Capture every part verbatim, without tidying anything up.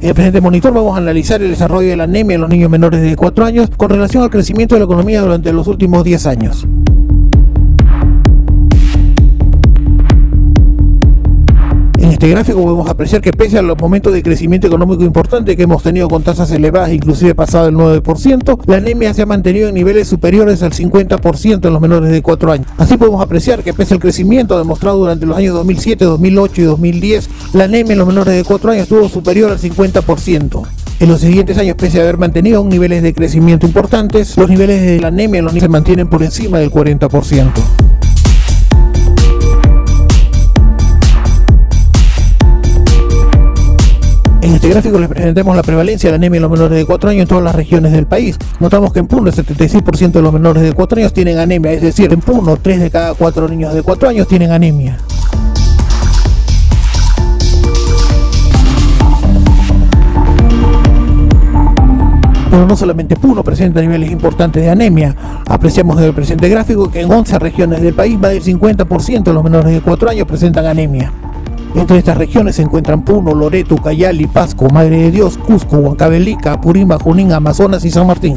el presente monitor vamos a analizar el desarrollo de la anemia en los niños menores de cuatro años con relación al crecimiento de la economía durante los últimos diez años. En este gráfico podemos apreciar que pese a los momentos de crecimiento económico importante que hemos tenido con tasas elevadas, inclusive pasado el nueve por ciento, la anemia se ha mantenido en niveles superiores al cincuenta por ciento en los menores de cuatro años. Así podemos apreciar que pese al crecimiento demostrado durante los años dos mil siete, dos mil ocho y dos mil diez, la anemia en los menores de cuatro años estuvo superior al cincuenta por ciento. En los siguientes años, pese a haber mantenido niveles de crecimiento importantes, los niveles de la anemia en los niños se mantienen por encima del cuarenta por ciento. En este gráfico les presentamos la prevalencia de la anemia en los menores de cuatro años en todas las regiones del país. Notamos que en Puno el setenta y seis por ciento de los menores de cuatro años tienen anemia, es decir, en Puno tres de cada cuatro niños de cuatro años tienen anemia. Pero no solamente Puno presenta niveles importantes de anemia. Apreciamos en el presente gráfico que en once regiones del país más del cincuenta por ciento de los menores de cuatro años presentan anemia. Entre estas regiones se encuentran Puno, Loreto, Ucayali, Pasco, Madre de Dios, Cusco, Huancavelica, Apurímac, Junín, Amazonas y San Martín.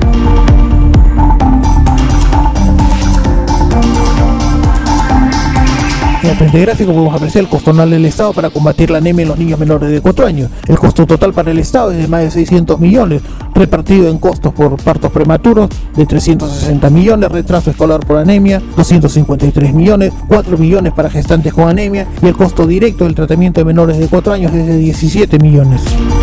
En el presente gráfico podemos apreciar el costo anual del Estado para combatir la anemia en los niños menores de cuatro años. El costo total para el Estado es de más de seiscientos millones, repartido en costos por partos prematuros de trescientos sesenta millones, retraso escolar por anemia doscientos cincuenta y tres millones, cuatro millones para gestantes con anemia y el costo directo del tratamiento de menores de cuatro años es de diecisiete millones.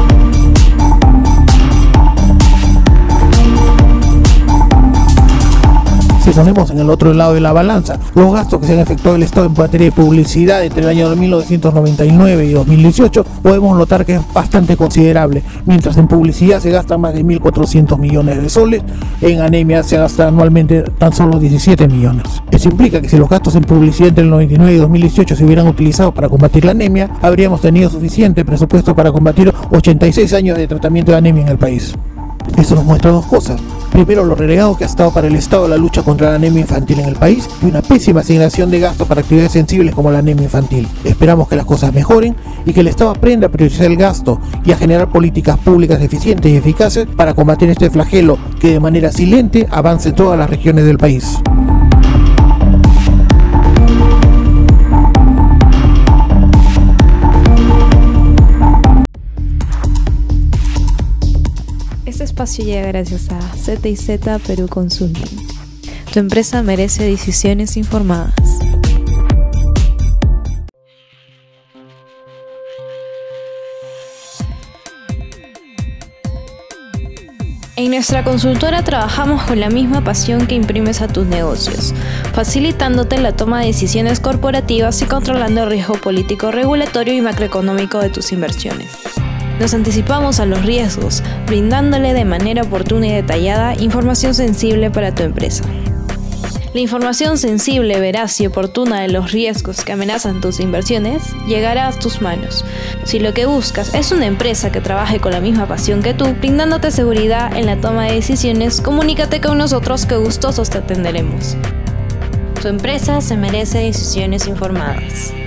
Si ponemos en el otro lado de la balanza los gastos que se han efectuado el Estado en materia de publicidad entre el año mil novecientos noventa y nueve y dos mil dieciocho, podemos notar que es bastante considerable. Mientras en publicidad se gastan más de mil cuatrocientos millones de soles, en anemia se gasta anualmente tan solo diecisiete millones. Eso implica que si los gastos en publicidad entre el noventa y nueve y dos mil dieciocho se hubieran utilizado para combatir la anemia, habríamos tenido suficiente presupuesto para combatir ochenta y seis años de tratamiento de anemia en el país. Esto nos muestra dos cosas. Primero, lo relegado que ha estado para el Estado la lucha contra la anemia infantil en el país y una pésima asignación de gastos para actividades sensibles como la anemia infantil. Esperamos que las cosas mejoren y que el Estado aprenda a priorizar el gasto y a generar políticas públicas eficientes y eficaces para combatir este flagelo que de manera silente avance en todas las regiones del país. Este espacio llega gracias a Z y Z Perú Consulting. Tu empresa merece decisiones informadas. En nuestra consultora trabajamos con la misma pasión que imprimes a tus negocios, facilitándote la toma de decisiones corporativas y controlando el riesgo político, regulatorio y macroeconómico de tus inversiones. Nos anticipamos a los riesgos, brindándole de manera oportuna y detallada información sensible para tu empresa. La información sensible, veraz y oportuna de los riesgos que amenazan tus inversiones llegará a tus manos. Si lo que buscas es una empresa que trabaje con la misma pasión que tú, brindándote seguridad en la toma de decisiones, comunícate con nosotros que gustosos te atenderemos. Tu empresa se merece decisiones informadas.